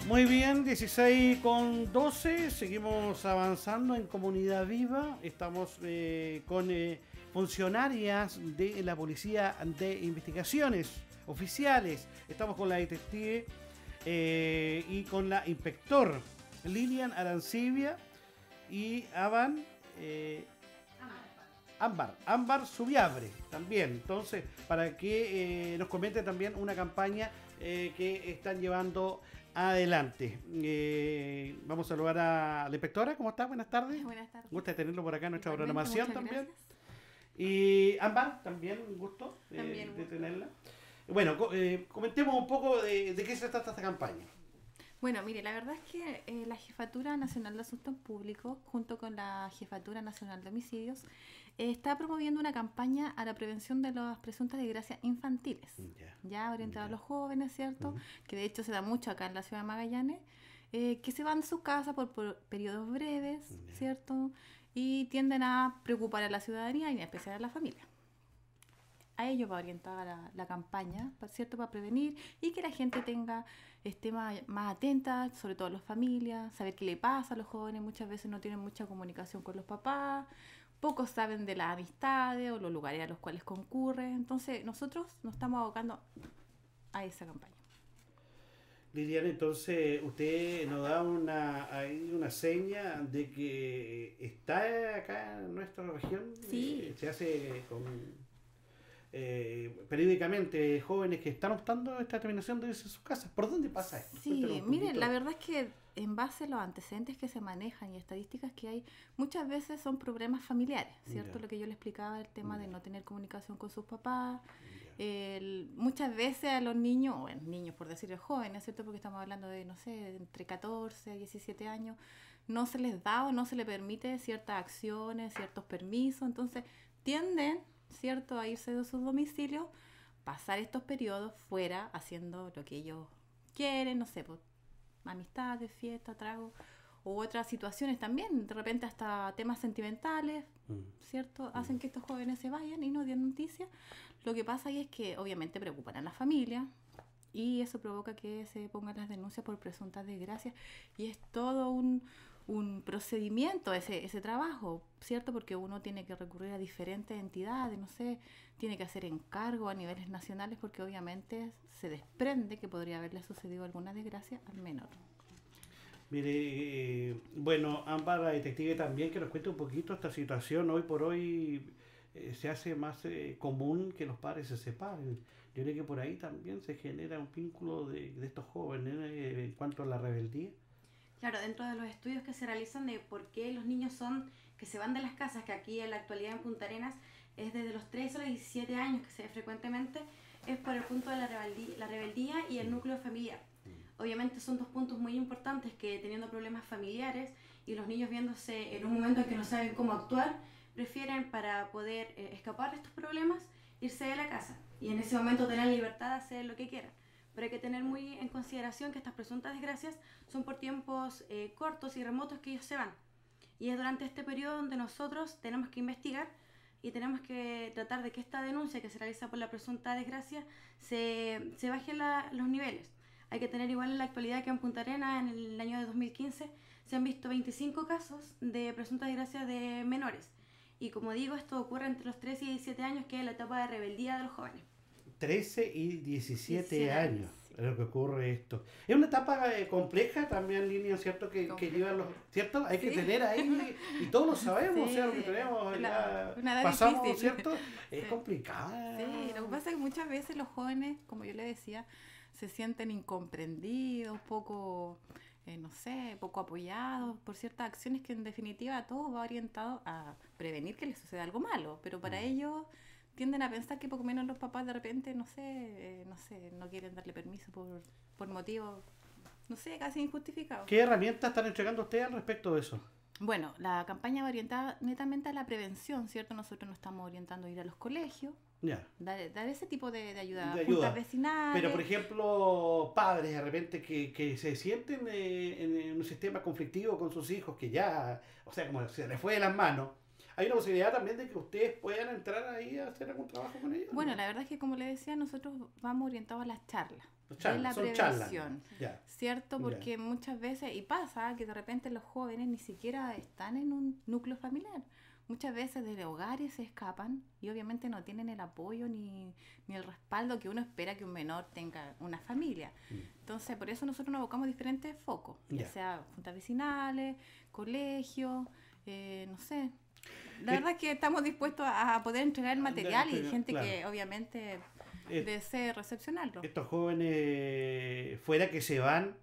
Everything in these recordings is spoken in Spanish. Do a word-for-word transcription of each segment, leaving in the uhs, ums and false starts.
Muy bien, dieciséis con doce, seguimos avanzando en Comunidad Viva, estamos eh, con eh, funcionarias de la Policía de Investigaciones Oficiales, estamos con la detective eh, y con la inspector Lilian Arancibia y Avan, eh, Ámbar, Ámbar Subiabre también, entonces para que eh, nos comente también una campaña eh, que están llevando adelante. Eh, vamos a saludar a la inspectora. ¿Cómo está? Buenas tardes. Buenas tardes. Gusta de tenerlo por acá en nuestra Igualmente, programación muchas también. gracias. Y Ámbar, también un gusto eh, También un de gusto. tenerla. Bueno, co eh, comentemos un poco de, de qué se trata esta campaña. Bueno, mire, la verdad es que eh, la Jefatura Nacional de Asuntos Públicos, junto con la Jefatura Nacional de Homicidios, eh, está promoviendo una campaña a la prevención de las presuntas desgracias infantiles, Ya, ya orientada ya. a los jóvenes, ¿cierto? Ujú. Que de hecho se da mucho acá en la ciudad de Magallanes, eh, que se van de su casa por, por periodos breves, Ya. ¿cierto? Y tienden a preocupar a la ciudadanía y en especial a la familia. A ello va orientada la, la campaña, ¿cierto? Para prevenir y que la gente tenga, esté más, más atenta, sobre todo las familias, saber qué le pasa a los jóvenes. Muchas veces no tienen mucha comunicación con los papás, pocos saben de las amistades o los lugares a los cuales concurren. Entonces nosotros nos estamos abocando a esa campaña. Liliana, entonces usted nos da una, ahí una seña de que está acá en nuestra región. Sí. Eh, se hace con eh, periódicamente jóvenes que están optando esta determinación de irse a sus casas. ¿Por dónde pasa esto? Sí, Cuéntanos un miren, poquito. la verdad es que en base a los antecedentes que se manejan y estadísticas que hay, muchas veces son problemas familiares, ¿cierto? Ya. Lo que yo le explicaba, el tema de Ya. no tener comunicación con sus papás. Ya. El- muchas veces a los niños, o bueno, niños por decirlo jóvenes, ¿cierto? Porque estamos hablando de, no sé, entre catorce y diecisiete años, no se les da o no se les permite ciertas acciones, ciertos permisos, entonces tienden, ¿cierto?, a irse de sus domicilios, pasar estos periodos fuera haciendo lo que ellos quieren, no sé, pues, amistades, fiestas, tragos, u otras situaciones también, de repente hasta temas sentimentales, Mm. ¿cierto? Hacen que estos jóvenes se vayan y no den noticias. Lo que pasa ahí es que obviamente preocupan a la familia y eso provoca que se pongan las denuncias por presuntas desgracias y es todo un, un procedimiento ese, ese trabajo, ¿cierto? Porque uno tiene que recurrir a diferentes entidades, no sé, tiene que hacer encargo a niveles nacionales porque obviamente se desprende que podría haberle sucedido alguna desgracia al menor. Mire, eh, bueno, Ámbar, la detective también, que nos cuente un poquito esta situación. Hoy por hoy eh, se hace más eh, común que los padres se separen. Yo creo que por ahí también se genera un vínculo de, de estos jóvenes eh, en cuanto a la rebeldía. Claro, dentro de los estudios que se realizan de por qué los niños son que se van de las casas, que aquí en la actualidad en Punta Arenas es desde los tres a los diecisiete años que se ve frecuentemente, es por el punto de la rebeldía, la rebeldía y el núcleo familiar. Obviamente son dos puntos muy importantes que teniendo problemas familiares y los niños viéndose en un momento en que no saben cómo actuar, prefieren para poder eh, escapar de estos problemas irse de la casa y en ese momento tener la libertad de hacer lo que quieran. Pero hay que tener muy en consideración que estas presuntas desgracias son por tiempos eh, cortos y remotos que ellos se van. Y es durante este periodo donde nosotros tenemos que investigar y tenemos que tratar de que esta denuncia que se realiza por la presunta desgracia se, se baje la, los niveles. Hay que tener igual en la actualidad que en Punta Arenas, en el año de dos mil quince, se han visto veinticinco casos de presuntas desgracias de menores. Y como digo, esto ocurre entre los trece y diecisiete años, que es la etapa de rebeldía de los jóvenes. trece y diecisiete diecisiete años años, es lo que ocurre esto. Es una etapa eh, compleja también, Línea, ¿cierto? Que, que Compleja. llevan los, ¿cierto? Hay que Sí. tener ahí, y todos lo sabemos, Sí. o sea, lo que tenemos, La- ya una edad pasamos, difícil. ¿cierto? Es Sí. complicado. Sí, lo que pasa es que muchas veces los jóvenes, como yo le decía, se sienten incomprendidos, poco, eh, no sé, poco apoyados por ciertas acciones que en definitiva todo va orientado a prevenir que les suceda algo malo, pero para Mm. ellos tienden a pensar que poco menos los papás de repente, no sé, eh, no sé, no quieren darle permiso por, por motivos, no sé, casi injustificados. ¿Qué herramientas están entregando ustedes al respecto de eso? Bueno, la campaña va orientada netamente a la prevención, ¿cierto? Nosotros nos estamos orientando a ir a los colegios, Ya. dar, dar ese tipo de, de ayuda, De juntas ayuda. vecinales. Pero, por ejemplo, padres de repente que, que se sienten eh, en, en un sistema conflictivo con sus hijos, que ya, o sea, como se les fue de las manos, ¿hay una posibilidad también de que ustedes puedan entrar ahí a hacer algún trabajo con ellos? Bueno, ¿no? la verdad es que como le decía, nosotros vamos orientados a las charlas, Charla, de la son prevención, charlas. Ya. ¿cierto? Porque Ya. muchas veces, y pasa que de repente los jóvenes ni siquiera están en un núcleo familiar. Muchas veces de hogares se escapan y obviamente no tienen el apoyo ni, ni el respaldo que uno espera que un menor tenga una familia. Mm. Entonces, por eso nosotros nos abocamos a diferentes focos, ya, Ya. sea juntas vecinales, colegios, eh, no sé. La Eh, verdad es que estamos dispuestos a poder entregar el a material y entregar, gente claro. que obviamente Eh, desee recepcionarlo. Estos jóvenes fuera que se van,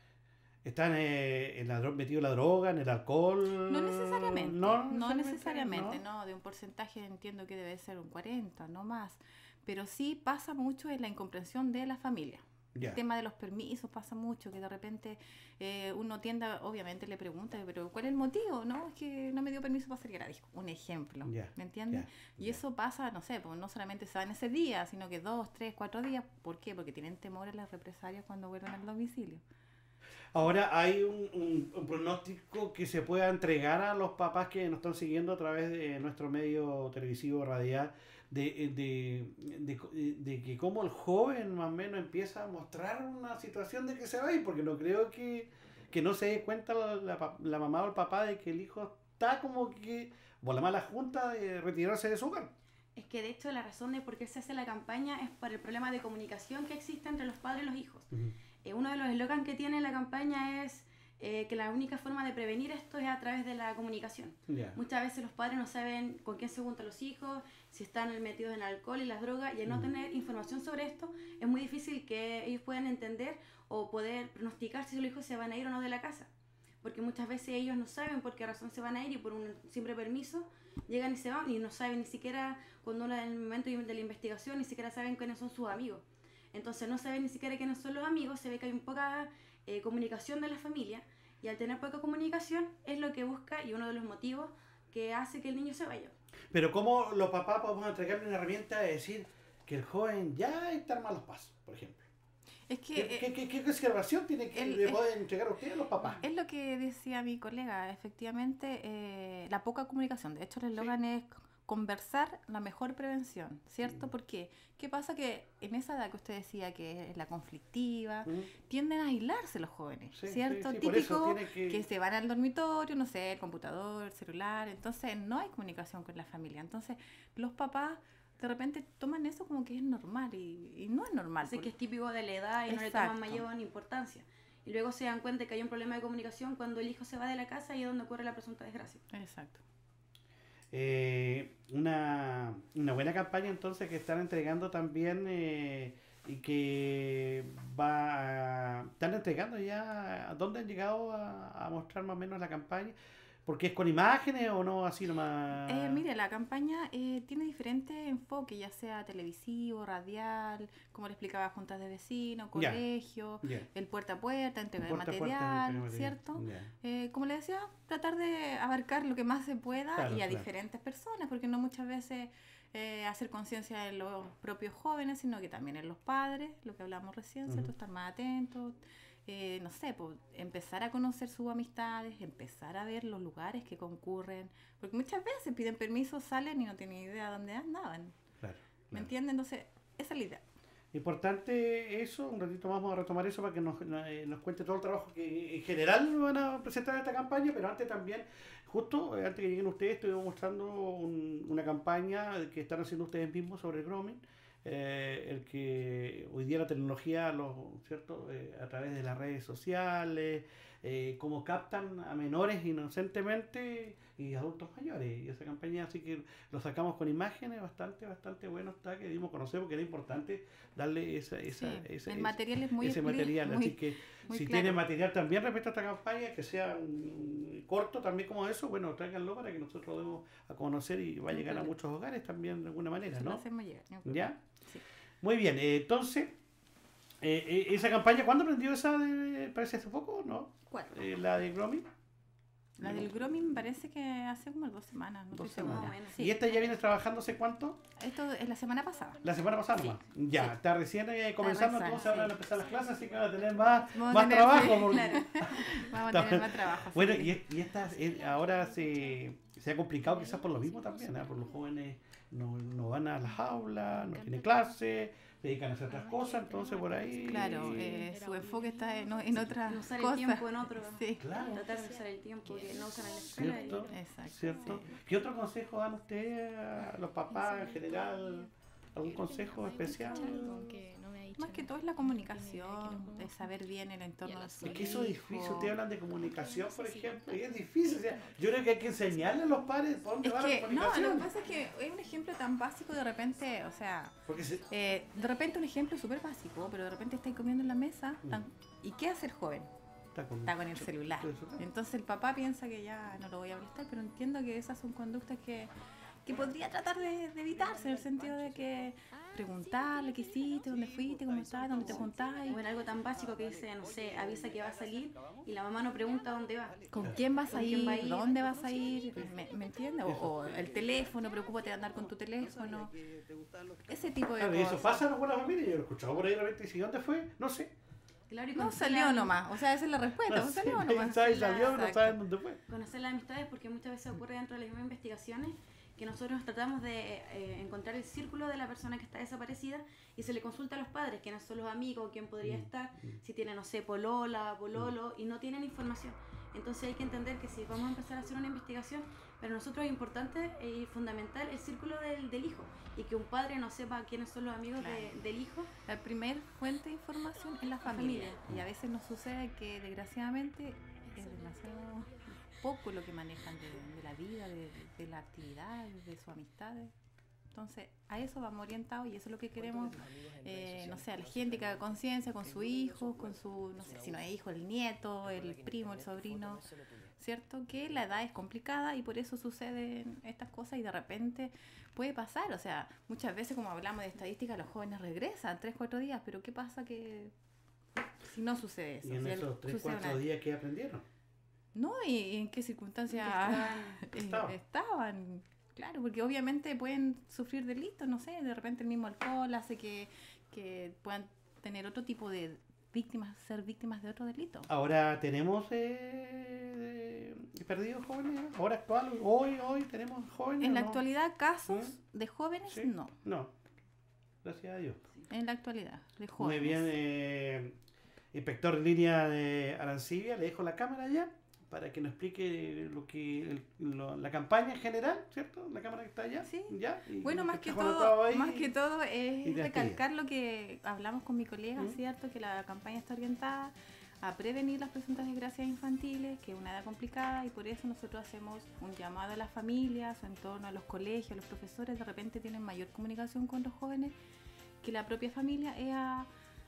están eh, en la, dro- metidos en la droga, en el alcohol. No necesariamente, No no necesariamente, necesariamente, no. no, de un porcentaje entiendo que debe ser un cuarenta, no más, pero sí pasa mucho en la incomprensión de la familia. Ya. El tema de los permisos pasa mucho, que de repente eh, uno tiende, a- obviamente le pregunta, pero ¿cuál es el motivo? No, es que no me dio permiso para salir gratis, un ejemplo, Ya, ¿me entiendes? ya, Y ya. eso pasa, no sé, pues no solamente se en ese día, sino que dos, tres, cuatro días. ¿Por qué? Porque tienen temor a las represalias cuando vuelven al domicilio. Ahora hay un, un- un pronóstico que se pueda entregar a los papás que nos están siguiendo a través de nuestro medio televisivo radial, de, de, de, de que como el joven más o menos empieza a mostrar una situación de que se va a ir, porque no creo que, que no se dé cuenta la, la pa- la mamá o el papá de que el hijo está como que por la mala junta de retirarse de su hogar. Es que de hecho la razón de por qué se hace la campaña es por el problema de comunicación que existe entre los padres y los hijos. Ujú. Eh, uno de los eslogans que tiene la campaña es eh, que la única forma de prevenir esto es a través de la comunicación. Ya. Muchas veces los padres no saben con quién se juntan los hijos, si están metidos en el alcohol y las drogas, y al no Mm. tener información sobre esto, es muy difícil que ellos puedan entender o poder pronosticar si los hijos se van a ir o no de la casa. Porque muchas veces ellos no saben por qué razón se van a ir y por un simple permiso llegan y se van y no saben ni siquiera, cuando uno en el momento de la investigación, ni siquiera saben quiénes son sus amigos. Entonces no saben ni siquiera quiénes son los amigos, se ve que hay poca eh, comunicación de la familia, y al tener poca comunicación es lo que busca y uno de los motivos que hace que el niño se vaya. Pero ¿cómo los papás podemos entregarle una herramienta de decir que el joven ya está en malos pasos, por ejemplo? Es que... ¿Qué, eh, qué, qué, qué consideración tiene que el- le el- pueden entregar a ustedes los papás? Es lo que decía mi colega, efectivamente, eh, la poca comunicación. De hecho, el eslogan es conversar, la mejor prevención, ¿cierto? Mm. ¿Por qué? ¿Qué pasa? Que en esa edad que usted decía que es la conflictiva, ¿Mm? tienden a aislarse los jóvenes, Sí, ¿cierto? sí, sí, por eso Típico tiene que- que... se van al dormitorio, no sé, el computador, el celular, entonces no hay comunicación con la familia. Entonces, los papás de repente toman eso como que es normal y, y no es normal. Así por- que es típico de la edad y no le Exacto. toman mayor importancia. Y luego se dan cuenta que hay un problema de comunicación cuando el hijo se va de la casa y es donde ocurre la presunta desgracia. Exacto. Eh, una, una buena campaña entonces que están entregando también eh, y que va a- están entregando ya. ¿A dónde han llegado a, a mostrar más o menos la campaña? ¿Porque es con imágenes o no así nomás? Eh, mire, la campaña eh, tiene diferentes enfoques, ya sea televisivo, radial, como le explicaba, juntas de vecinos, Ya. colegio, Ya. el puerta a puerta, entrega de Puerta a puerta, material, entrega de material. ¿cierto? Ya. Eh, como le decía, tratar de abarcar lo que más se pueda Claro, y a claro. diferentes personas, porque no muchas veces eh, hacer conciencia en los propios jóvenes, sino que también en los padres, lo que hablamos recién, ¿cierto? Ujú. Estar más atentos. Eh, no sé, pues, empezar a conocer sus amistades, empezar a ver los lugares que concurren, porque muchas veces piden permiso, salen y no tienen idea dónde andaban, Claro, ¿me claro. entienden? Entonces, esa es la idea. Importante eso, un ratito más vamos a retomar eso para que nos, eh, nos cuente todo el trabajo que en general van a presentar en esta campaña, pero antes también, justo eh, antes que lleguen ustedes, estoy mostrando un- una campaña que están haciendo ustedes mismos sobre el grooming, eh, el que hoy día la tecnología, lo, ¿cierto? Eh, a través de las redes sociales, eh, cómo captan a menores inocentemente y adultos mayores. Y esa campaña así que lo sacamos con imágenes, bastante, bastante bueno está, que dimos a conocer porque era importante darle esa, esa, Sí, esa- el esa- material es muy ese expli- material. muy- Así que muy si claro. tienen material también respecto a esta campaña, que sea mm, corto también como eso, bueno, tráiganlo para que nosotros lo demos a conocer y va a No hay llegar a problema. muchos hogares también de alguna manera, Se lo ¿no? hacemos llegar, no hay problema. ¿Ya? Sí. Muy bien, eh, entonces, eh, eh, esa campaña, ¿cuándo aprendió esa de, parece hace poco, no? ¿Cuál? Eh, la de grooming. La del grooming parece que hace como dos semanas, no Dos estoy segura. semanas. Más o menos. Sí. ¿Y esta ya viene trabajando hace cuánto? Esto es la semana pasada. La semana pasada Sí, nomás. Ya, sí. está recién eh, comenzando, recién, entonces ahora van a sí. empezar las clases, así que van a tener más, Vamos a más tener- trabajo. sí, porque- claro. Vamos a tener más trabajo. sí. Bueno, y, y esta, eh, ahora se, se ha complicado quizás por lo mismo también, ¿eh? Por los jóvenes no, no van a las aulas, no tienen clase, se dedican a hacer otras cosas, entonces por ahí... Claro, eh, su enfoque está en, en otras En usar cosas. el tiempo en otro. Sí. Claro. Tratar de usar el tiempo que no usan en la escuela. ¿Cierto? Exacto. ¿Cierto? Sí. ¿Qué otro consejo dan ustedes a los papás en general? ¿Algún consejo especial? Más que todo es la comunicación, de saber bien el entorno de su Es que eso es difícil, hijo. ustedes hablan de comunicación, por ejemplo, y es difícil. O sea, yo creo que hay que enseñarle a los padres por dónde Es va que, la no, comunicación. lo que pasa es que es un ejemplo tan básico de repente, o sea, Porque se- eh, de repente un ejemplo súper básico, pero de repente estáis comiendo en la mesa, tan- ¿y qué hace el joven? está con, Está con el celular. con el celular. Entonces el papá piensa que ya no lo voy a molestar, pero entiendo que esas son conductas que, que podría tratar de, de evitarse, en el sentido de que preguntarle qué hiciste, dónde fuiste, cómo estás, dónde te juntás, O en algo tan básico que dice, no sé, avisa que va a salir y la mamá no pregunta dónde va. con quién vas a ¿Con quién ir, va a ir? dónde vas a ir, ¿me, me entiendes? O, o el teléfono, preocúpate de andar con tu teléfono, ese tipo de Claro, y eso cosas. pasa en algunas familias, yo lo he escuchado por ahí de repente, y si ¿dónde fue? No sé. Claro, y No conocer salió la- nomás, o sea, esa es la respuesta, No no sé, salió nadie nomás. sabe, salió, no Exacto. saben dónde fue. Conocer las amistades, porque muchas veces ocurre dentro de las mismas investigaciones que nosotros tratamos de eh, encontrar el círculo de la persona que está desaparecida y se le consulta a los padres quiénes son los amigos, quién podría Mm, estar, mm. si tiene, no sé, polola, pololo, y no tienen información. Entonces hay que entender que si vamos a empezar a hacer una investigación, para nosotros es importante y fundamental el círculo del, del hijo, y que un padre no sepa quiénes son los amigos de- del hijo. La primer fuente de información es la familia. Y a veces nos sucede que desgraciadamente es demasiado poco lo que manejan de, de la vida, de, de la actividad, de sus amistades. Entonces, a eso vamos orientados y eso es lo que queremos, eh, no sé, a la gente que haga conciencia con su hijo, con su, no sé, si no es hijo, el nieto, el primo, el sobrino, ¿cierto? Que la edad es complicada y por eso suceden estas cosas y de repente puede pasar, o sea, muchas veces como hablamos de estadística, los jóvenes regresan tres, cuatro días, pero ¿qué pasa que si no sucede eso? Y en Si el- esos tres, sucede cuatro una- días que aprendieron. No, y, y en qué circunstancias Que eh, estaban. estaban. Claro, porque obviamente pueden sufrir delitos, no sé, de repente el mismo alcohol hace que, que puedan tener otro tipo de víctimas, ser víctimas de otro delito. Ahora tenemos eh, perdidos jóvenes, ahora actual, hoy, hoy tenemos jóvenes. En ¿o la no? actualidad, casos ¿Mm? de jóvenes, ¿Sí? no. No, gracias a Dios. En la actualidad, de Muy jóvenes. bien, eh, inspector en línea de Arancibia, le dejo la cámara ya para que nos explique lo que el- lo- la campaña en general, ¿cierto? La cámara que está allá. Sí. ¿Ya? Y Bueno, más que está conectado todo, ahí. más que todo y es te recalcar lo que hablamos con mi colega, ¿Mm? ¿cierto? Que la campaña está orientada a prevenir las presuntas desgracias infantiles, que es una edad complicada y por eso nosotros hacemos un llamado a las familias, a su entorno, a los colegios, a los profesores, de repente tienen mayor comunicación con los jóvenes que la propia familia, es a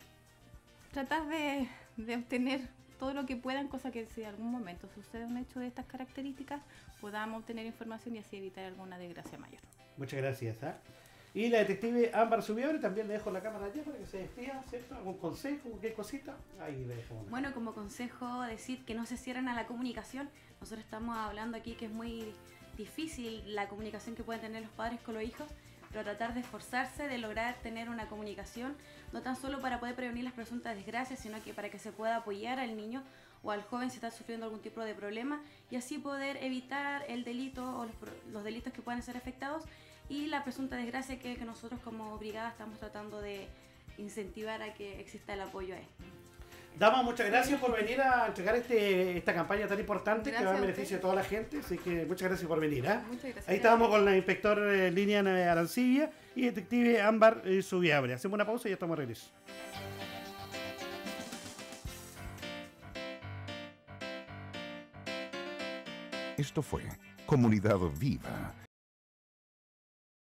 tratar de, de obtener todo lo que puedan, cosa que si en algún momento sucede un hecho de estas características, podamos obtener información y así evitar alguna desgracia mayor. Muchas gracias. ¿ah? Y la detective Ámbar Subiabre, también le dejo la cámara allá para que se despida, ¿cierto? ¿Algún consejo, cualquier cosita? Ahí le dejamos. Bueno, como consejo decir que no se cierren a la comunicación. Nosotros estamos hablando aquí que es muy difícil la comunicación que pueden tener los padres con los hijos, pero tratar de esforzarse de lograr tener una comunicación, no tan solo para poder prevenir las presuntas desgracias, sino que para que se pueda apoyar al niño o al joven si está sufriendo algún tipo de problema y así poder evitar el delito o los, pro- los delitos que puedan ser afectados y la presunta desgracia que, que nosotros como brigada estamos tratando de incentivar a que exista el apoyo a esto. Dama, muchas gracias por venir a entregar este, esta campaña tan importante Gracias que va a en usted. beneficio de toda la gente, así que muchas gracias por venir. ¿ah? Muchas gracias. Ahí estábamos con la inspector en línea de Arancibia y detective Ámbar eh, Subiabre. Hacemos una pausa y ya estamos de regreso. Esto fue Comunidad Viva,